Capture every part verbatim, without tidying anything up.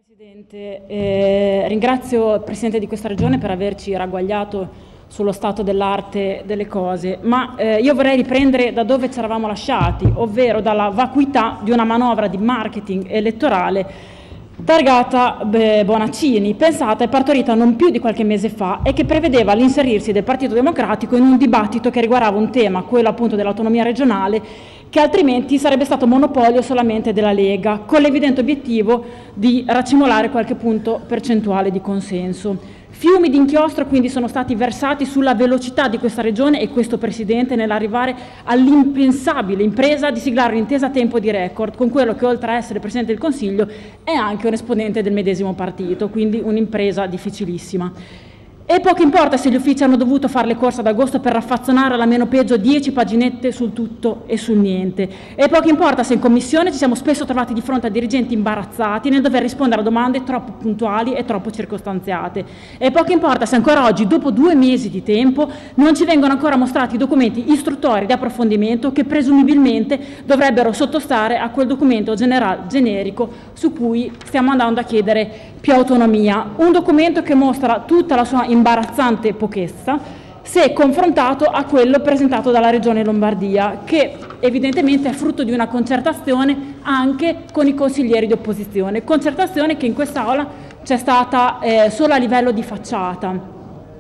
Presidente, eh, ringrazio il Presidente di questa Regione per averci ragguagliato sullo stato dell'arte delle cose, ma eh, io vorrei riprendere da dove ci eravamo lasciati, ovvero dalla vacuità di una manovra di marketing elettorale targata beh, Bonaccini, pensata e partorita non più di qualche mese fa e che prevedeva l'inserirsi del Partito Democratico in un dibattito che riguardava un tema, quello appunto dell'autonomia regionale, che altrimenti sarebbe stato monopolio solamente della Lega, con l'evidente obiettivo di racimolare qualche punto percentuale di consenso. Fiumi di inchiostro quindi sono stati versati sulla velocità di questa Regione e questo Presidente nell'arrivare all'impensabile impresa di siglare un'intesa a tempo di record con quello che, oltre a essere Presidente del Consiglio, è anche un esponente del medesimo partito, quindi un'impresa difficilissima. E poco importa se gli uffici hanno dovuto fare le corse ad agosto per raffazzonare alla meno peggio dieci paginette sul tutto e sul niente. E poco importa se in commissione ci siamo spesso trovati di fronte a dirigenti imbarazzati nel dover rispondere a domande troppo puntuali e troppo circostanziate. E poco importa se ancora oggi, dopo due mesi di tempo, non ci vengono ancora mostrati i documenti istruttori di approfondimento che presumibilmente dovrebbero sottostare a quel documento general, generico su cui stiamo andando a chiedere più autonomia. Un documento che mostra tutta la sua imbarazzante pochezza se confrontato a quello presentato dalla Regione Lombardia, che evidentemente è frutto di una concertazione anche con i consiglieri di opposizione, concertazione che in quest'Aula c'è stata eh, solo a livello di facciata.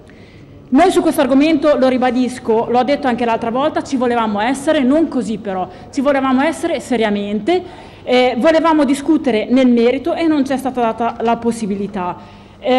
Noi su questo argomento, lo ribadisco, l'ho detto anche l'altra volta, ci volevamo essere, non così però, ci volevamo essere seriamente, eh, volevamo discutere nel merito e non c'è stata data la possibilità.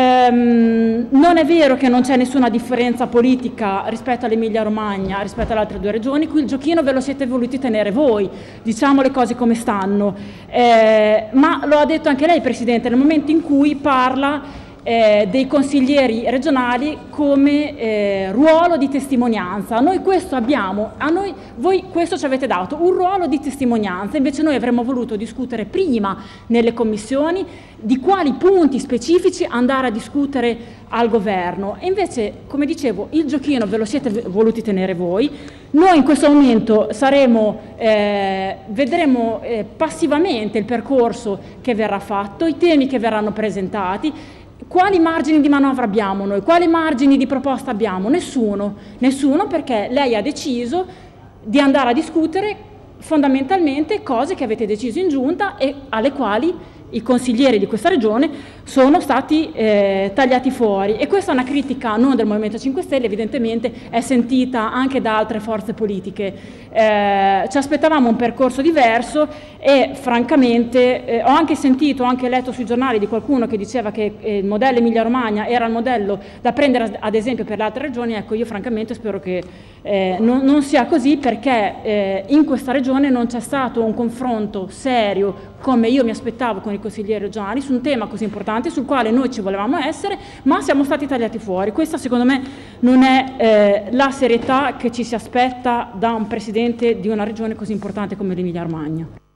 Ehm, non è vero che non c'è nessuna differenza politica rispetto all'Emilia Romagna, rispetto alle altre due regioni, qui il giochino ve lo siete voluti tenere voi, diciamo le cose come stanno, eh, ma lo ha detto anche lei Presidente nel momento in cui parla Eh, dei consiglieri regionali come eh, ruolo di testimonianza. Noi questo abbiamo, a noi, voi questo ci avete dato, un ruolo di testimonianza, invece noi avremmo voluto discutere prima nelle commissioni di quali punti specifici andare a discutere al governo e invece, come dicevo, il giochino ve lo siete voluti tenere voi. Noi in questo momento saremo, eh, vedremo eh, passivamente il percorso che verrà fatto, i temi che verranno presentati. Quali margini di manovra abbiamo noi? Quali margini di proposta abbiamo? Nessuno, nessuno perché lei ha deciso di andare a discutere fondamentalmente cose che avete deciso in giunta e alle quali i consiglieri di questa regione sono stati eh, tagliati fuori e questa è una critica non del Movimento cinque Stelle, evidentemente è sentita anche da altre forze politiche. Eh, ci aspettavamo un percorso diverso e francamente eh, ho anche sentito, ho anche letto sui giornali di qualcuno che diceva che eh, il modello Emilia Romagna era il modello da prendere ad esempio per le altre regioni. Ecco, io francamente spero che eh, non, non sia così perché eh, in questa regione non c'è stato un confronto serio come io mi aspettavo con i consiglieri regionali su un tema così importante sul quale noi ci volevamo essere, ma siamo stati tagliati fuori. Questa secondo me non è eh, la serietà che ci si aspetta da un Presidente di una regione così importante come l'Emilia Romagna.